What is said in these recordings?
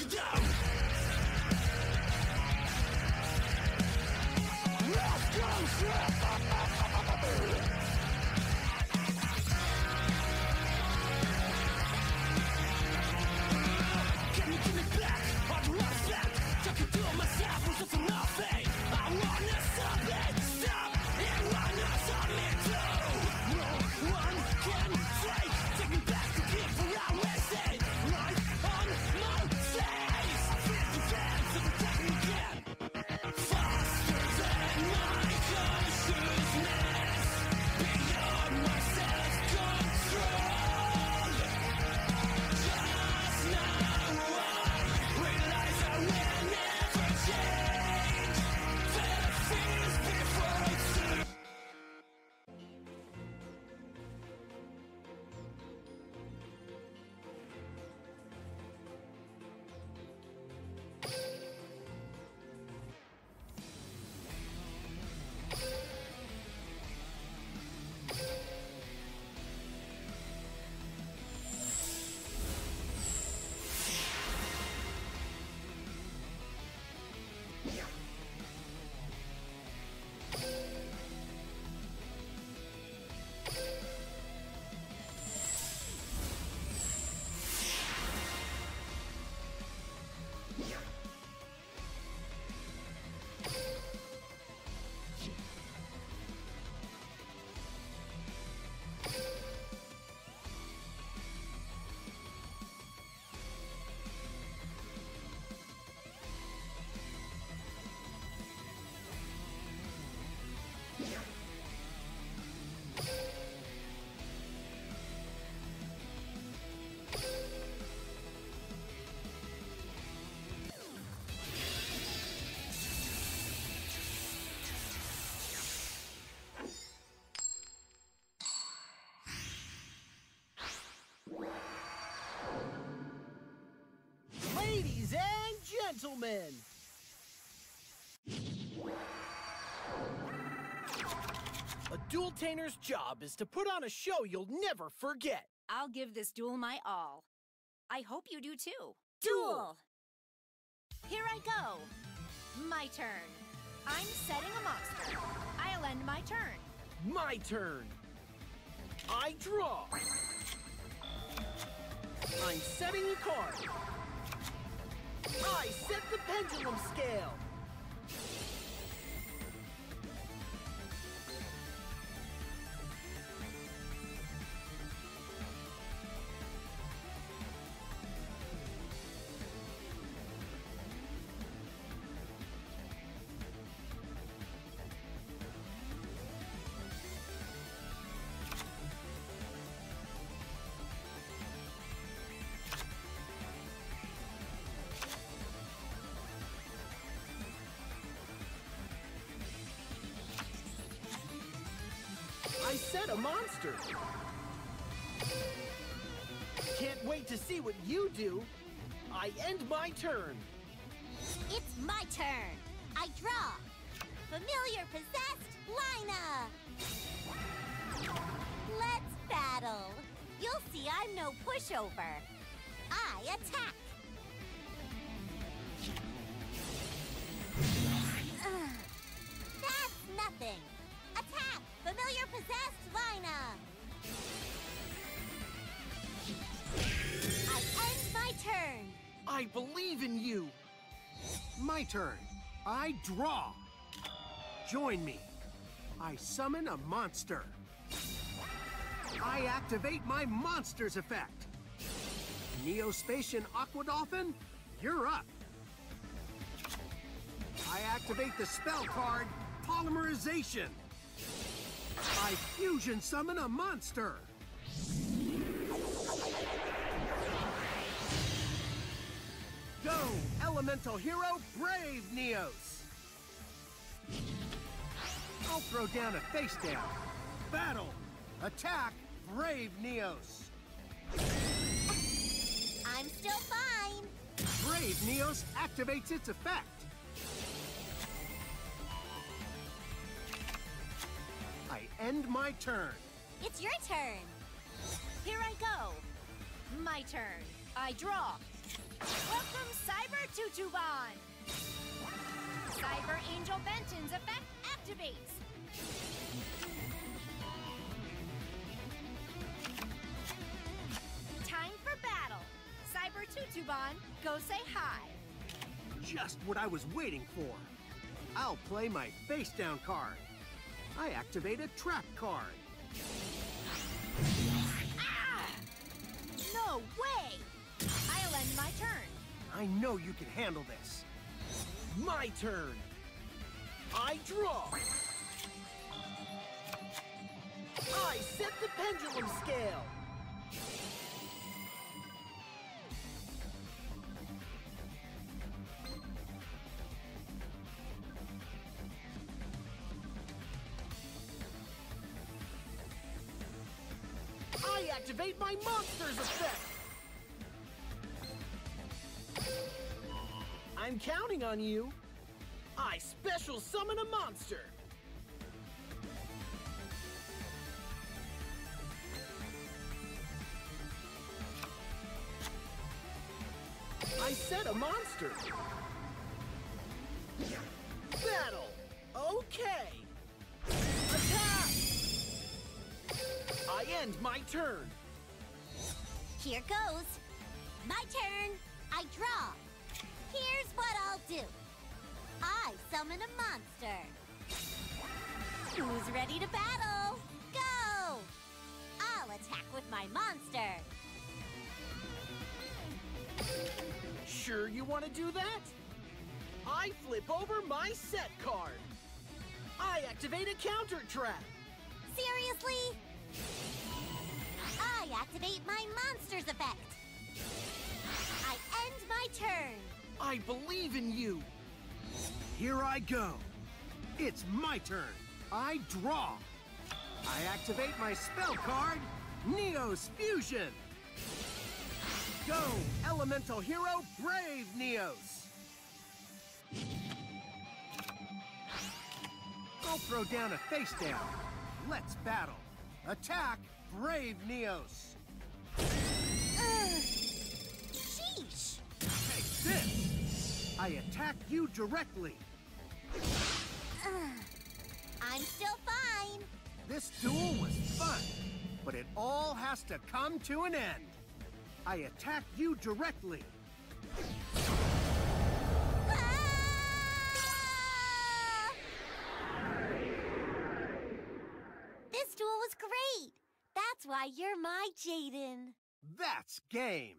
Ladies and gentlemen, a duel-tainer's job is to put on a show you'll never forget. I'll give this duel my all. I hope you do too. Duel! Here I go. My turn. I'm setting a monster. I'll end my turn. My turn. I draw. I'm setting a card. I set the pendulum scale. I set a monster. Can't wait to see what you do. I end my turn. It's my turn. I draw. Familiar possessed Lina. Let's battle. You'll see I'm no pushover. I attack. That's nothing. Attack! Familiar possessed Lina! I end my turn! I believe in you! My turn. I draw. Join me. I summon a monster. I activate my monster's effect. Neospacian Aqua Dolphin, you're up. I activate the spell card, Polymerization. I fusion summon a monster! Go, elemental hero, Brave Neos! I'll throw down a face down. Battle! Attack, Brave Neos! I'm still fine! Brave Neos activates its effect. I end my turn. It's your turn. Here I go. My turn. I draw. Welcome, Cyber Tutubon! Cyber Angel Benton's effect activates. Time for battle. Cyber Tutubon, go say hi. Just what I was waiting for. I'll play my face down card. I activate a trap card. Ah! No way! I'll end my turn. I know you can handle this. My turn. I draw. I set the pendulum scale. I activate my monster's effect. I'm counting on you. I special summon a monster. I set a monster. Battle. Okay. Attack. I end my turn. Here goes. My turn. I draw. Here's what I'll do. I summon a monster. Who's ready to battle? Go! I'll attack with my monster. Sure you want to do that? I flip over my set card. I activate a counter trap. Seriously? I activate my monster's effect. I end my turn. I believe in you. Here I go. It's my turn. I draw. I activate my spell card, Neos Fusion. Go, Elemental Hero, Brave Neos. I'll throw down a face down. Let's battle. Attack, Brave Neos. Sheesh. Take this. I attack you directly. I'm still fine. This duel was fun, but it all has to come to an end. I attack you directly. Ah! This duel was great. That's why you're my Jaden. That's game.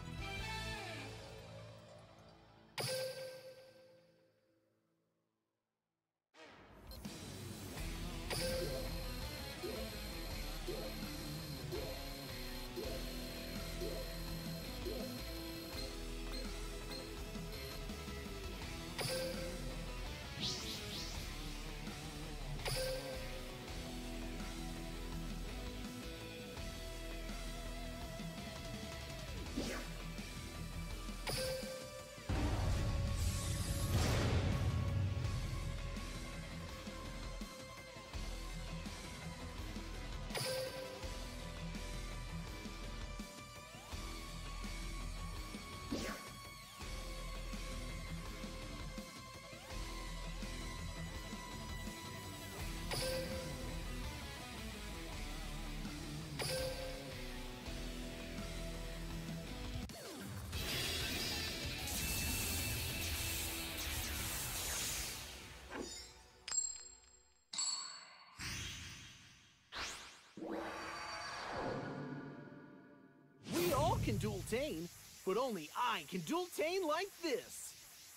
We all can dual tane, but only I can dual tane like this.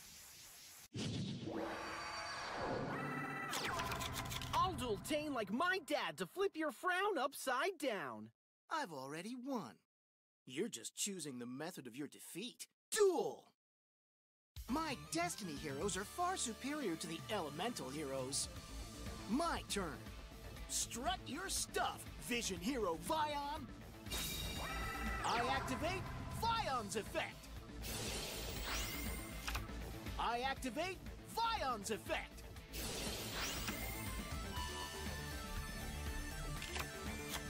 I'll dual tane like my dad to flip your frown upside down. I've already won. You're just choosing the method of your defeat. Duel! My Destiny heroes are far superior to the Elemental heroes. My turn. Strut your stuff, Vision Hero Vion. I activate Vion's effect. I activate Vion's effect.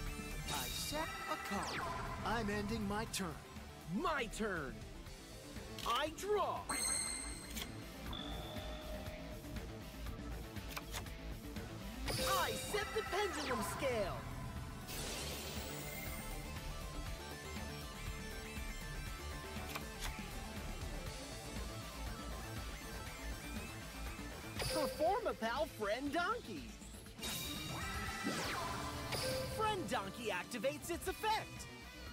I set a card. I'm ending my turn. My turn. I draw. I set the pendulum scale. Perform a pal Friend Donkey. Friend Donkey activates its effect.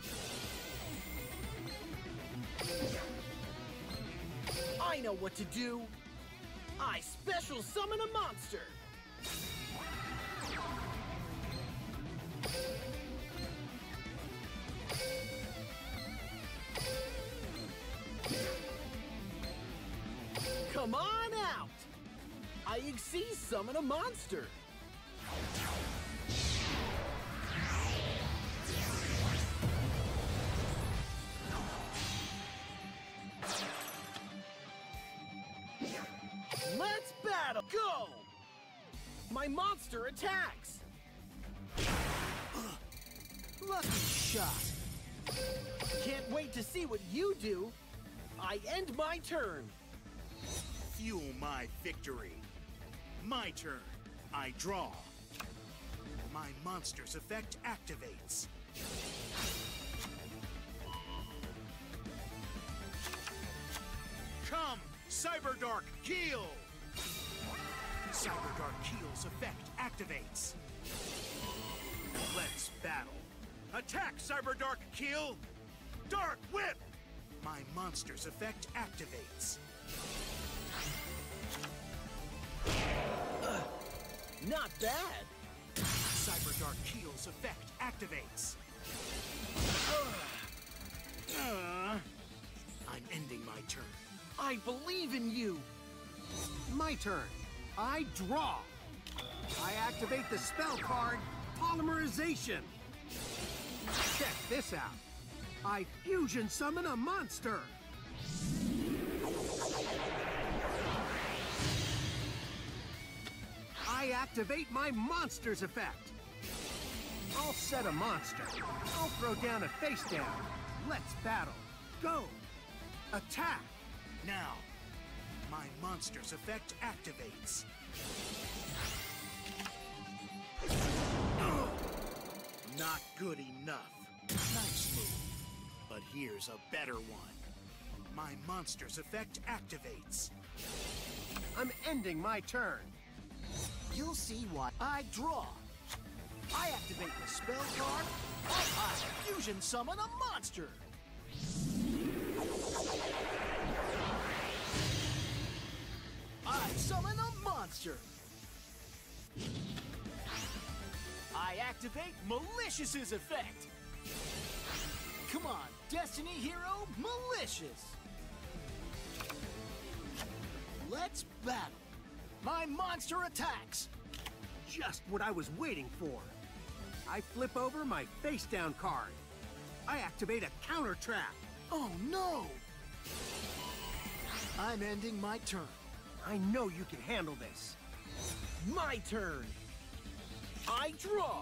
I know what to do. I special summon a monster. Come on out! I exceed summon a monster. Let's battle! Go! My monster attacks! Lucky shot. Can't wait to see what you do. I end my turn. Fuel my victory. My turn. I draw. My monster's effect activates. Come, Cyberdark Keel! Cyberdark Keel's effect activates. Let's battle. Attack, Cyberdark Keel! Dark Whip! My monster's effect activates. Not bad. Cyberdark Keel's effect activates. I'm ending my turn. I believe in you. My turn. I draw. I activate the spell card, Polymerization. Check this out. I fusion summon a monster. I activate my monster's effect. I'll set a monster. I'll throw down a face down. Let's battle. Go. Attack. Now, my monster's effect activates. Not good enough. Nice move. But here's a better one. My monster's effect activates. I'm ending my turn. You'll see why. I draw. I activate the spell card. I fusion summon a monster. I summon a monster. I activate Malicious's effect. Come on, Destiny Hero Malicious. Let's battle. My monster attacks. Just what I was waiting for. I flip over my face down card. I activate a counter trap. Oh no! I'm ending my turn. I know you can handle this. My turn. I draw.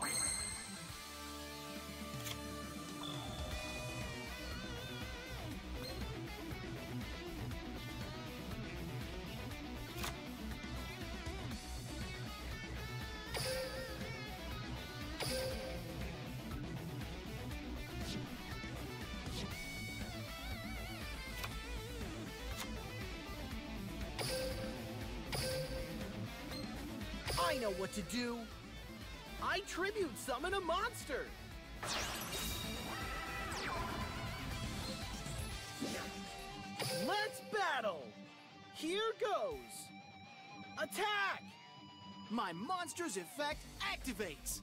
I know what to do. I tribute summon a monster. Let's battle. Here goes. Attack. My monster's effect activates.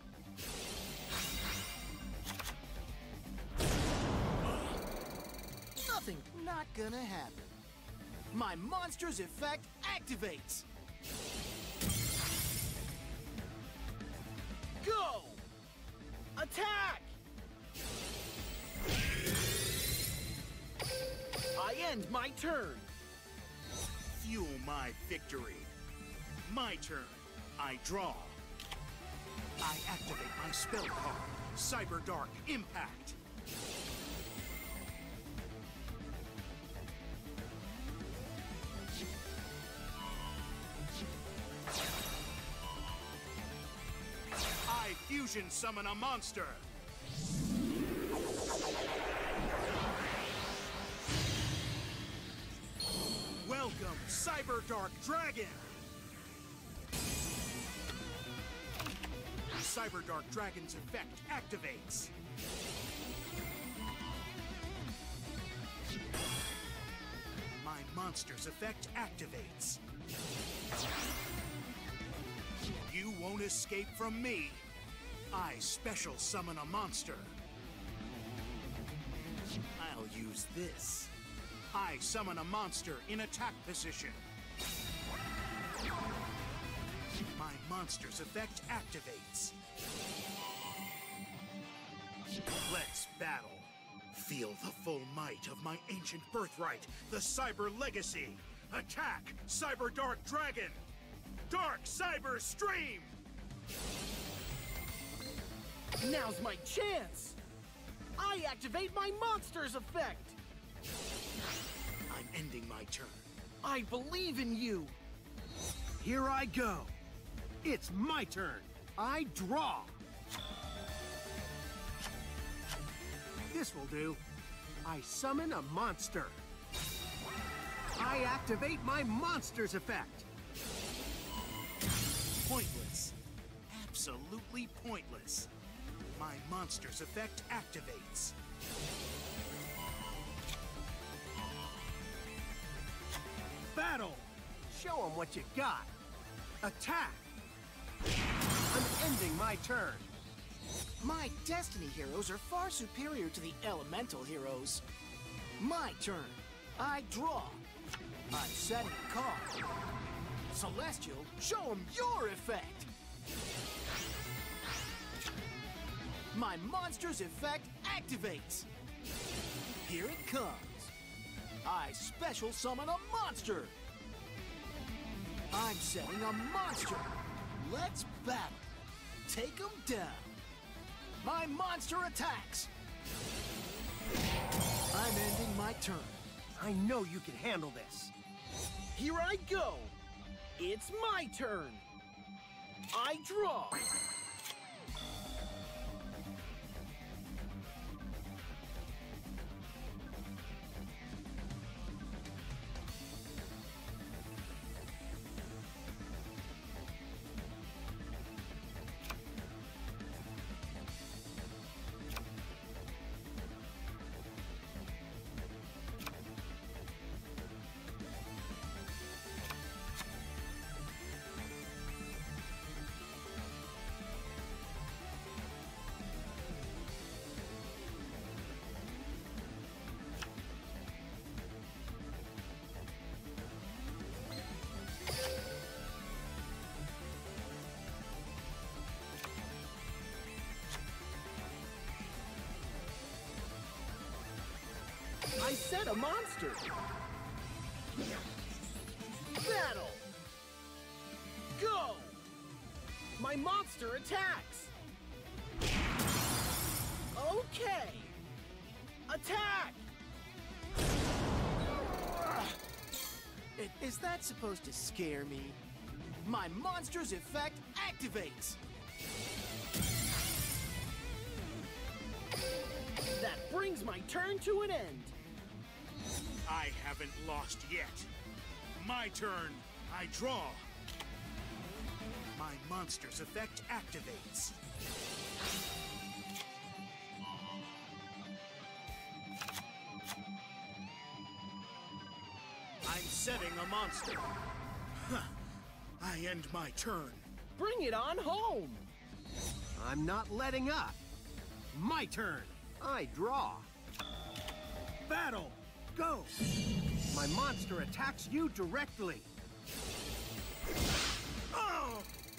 Nothing. Not gonna happen. My monster's effect activates. Go! Attack! I end my turn. Fuel my victory. My turn. I draw. I activate my spell card, Cyberdark Impact. fusion summon a monster. Welcome, Cyber Dark Dragon! Cyber Dark Dragon's effect activates. My monster's effect activates. You won't escape from me. I special summon a monster. I'll use this. I summon a monster in attack position. My monster's effect activates. Let's battle. Feel the full might of my ancient birthright, the Cyber Legacy. Attack, Cyber Dark Dragon! Dark Cyber Stream! Now's my chance! I activate my monster's effect! I'm ending my turn. I believe in you! Here I go. It's my turn. I draw. This will do. I summon a monster. I activate my monster's effect. Pointless. Absolutely pointless. My monster's effect activates. Battle! Show 'em what you got. Attack! I'm ending my turn. My Destiny heroes are far superior to the Elemental heroes. My turn. I draw. I'm setting a card. Celestial, show 'em your effect. My monster's effect activates. Here it comes. I special summon a monster. I'm setting a monster. Let's battle. Take 'em down. My monster attacks. I'm ending my turn. I know you can handle this. Here I go! It's my turn! I draw! I set a monster! Battle! Go! My monster attacks! Okay! Attack! Is that supposed to scare me? My monster's effect activates. That brings my turn to an end! I haven't lost yet. My turn. I draw. My monster's effect activates. I'm setting a monster. Huh. I end my turn. Bring it on home! I'm not letting up. My turn. I draw. Battle! Go! My monster attacks you directly. Oh!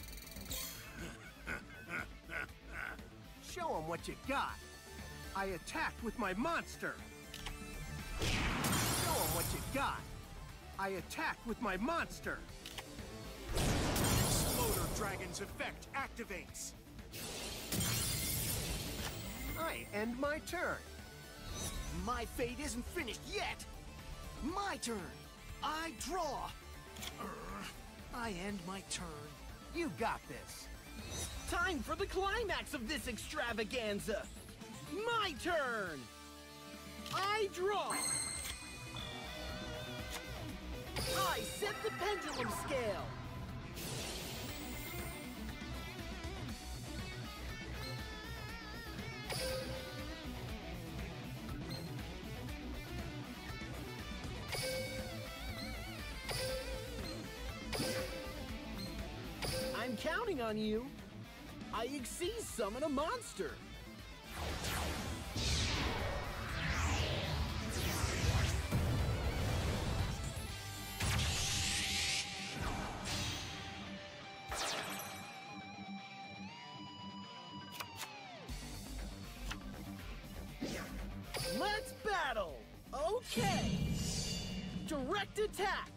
Show 'em what you got. I attack with my monster. Show 'em what you got. I attack with my monster. Exploder Dragon's effect activates. I end my turn. My fate isn't finished yet. My turn. I draw. I end my turn. You got this. Time time for the climax of this extravaganza. My turn. I draw. I set the pendulum scale. I'm counting on you. I Xyz summon a monster. Let's battle! Okay! Direct attack!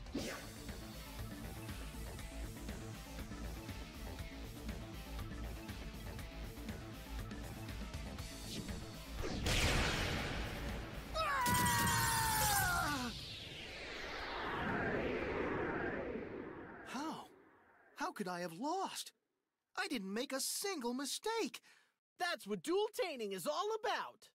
How could I have lost? I didn't make a single mistake. That's what dual-taining is all about.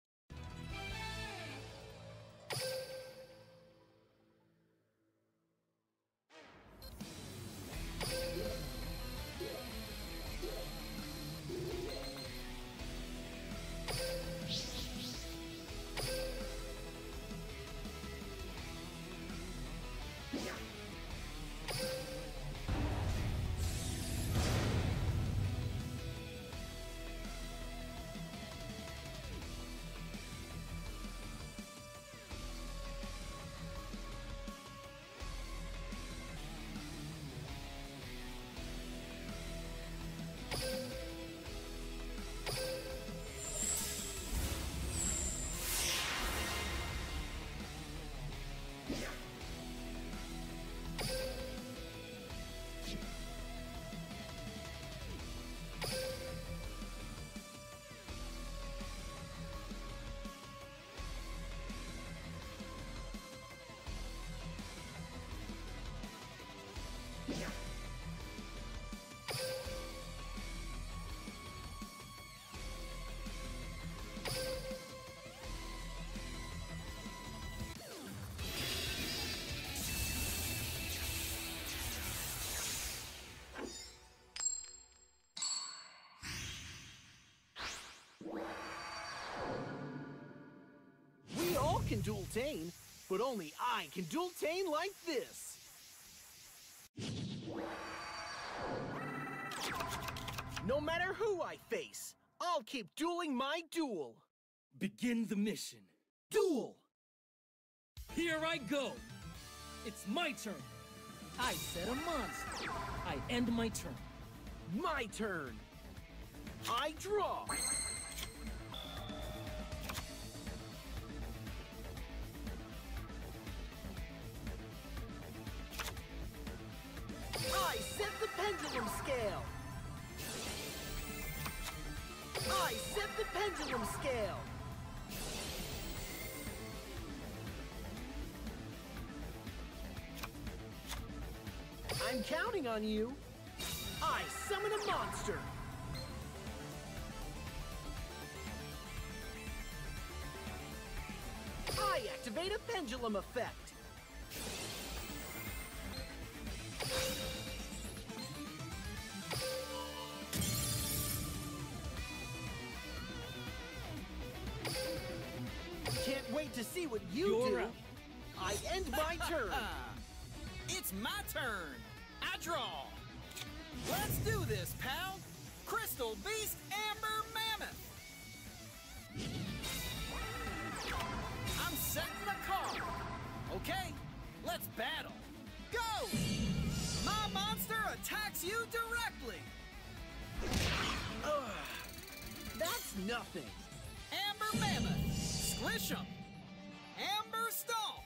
Can dual-tain, but only I can dual-tain like this. No matter who I face, I'll keep dueling my duel. Begin the mission. Duel! Here I go. It's my turn. I set a monster. I end my turn. My turn. I draw. I set the pendulum scale. I set the pendulum scale. I'm counting on you. I summon a monster. I activate a pendulum effect. Can't wait to see what you do. Up. I end my turn. It's my turn. I draw. Let's do this, pal. Crystal Beast Amber Mammoth. I'm setting the card. Okay, let's battle. Go! My monster attacks you directly. That's nothing. Amber Mammoth. Squish 'em. Amber Stomp.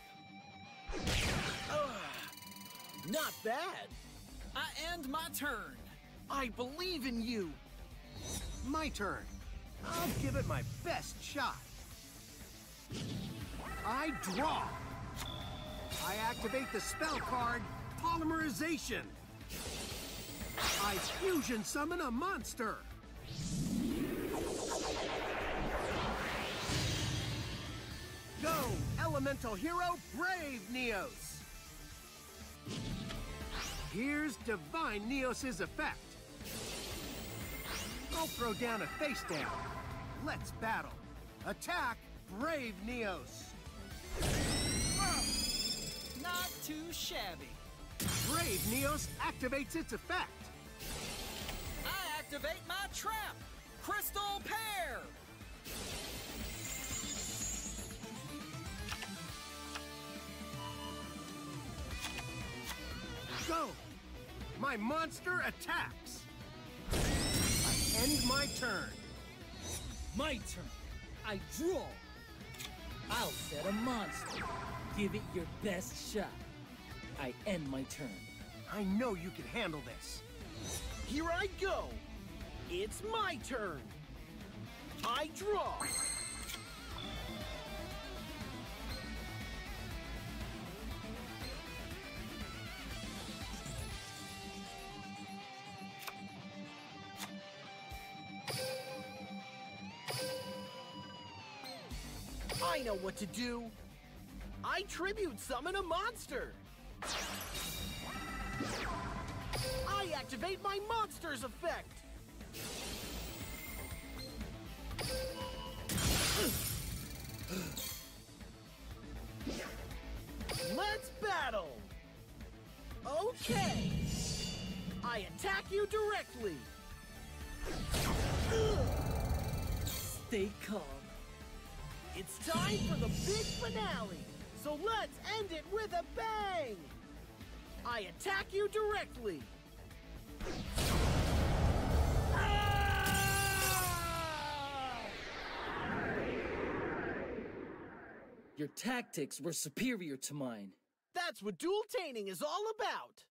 Not bad. I end my turn. I believe in you. My turn. I'll give it my best shot. I draw. I activate the spell card, Polymerization. I fusion summon a monster! Go, elemental hero Brave Neos! Here's Divine Neos' effect. I'll throw down a face down. Let's battle. Attack, Brave Neos! Not too shabby. Brave Neos activates its effect. I activate my trap, Crystal Pear. Go! My monster attacks! I end my turn. My turn. I draw. I'll set a monster. Give it your best shot. I end my turn. I know you can handle this. Here I go. It's my turn. I draw. I know what to do. I tribute summon a monster. I activate my monster's effect. Let's battle. Okay. I attack you directly. Stay calm. It's time for the big finale, so let's end it with a bang! I attack you directly. Your tactics were superior to mine. That's what dual-taining is all about.